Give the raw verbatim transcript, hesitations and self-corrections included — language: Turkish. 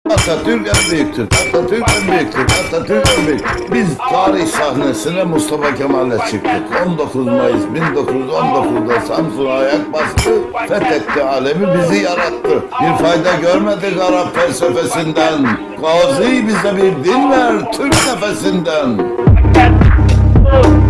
Atatürk en büyüktür. Atatürk en büyüktür. Atatürk en büyük. Biz tarih sahnesine Mustafa Kemal'le çıktık. on dokuz Mayıs bin dokuz yüz on dokuz'da Samsun'a ayak bastı, fethetti alemi, bizi yarattı. Bir fayda görmedik Arap felsefesinden. Gazi bize bir din ver Türk nefesinden.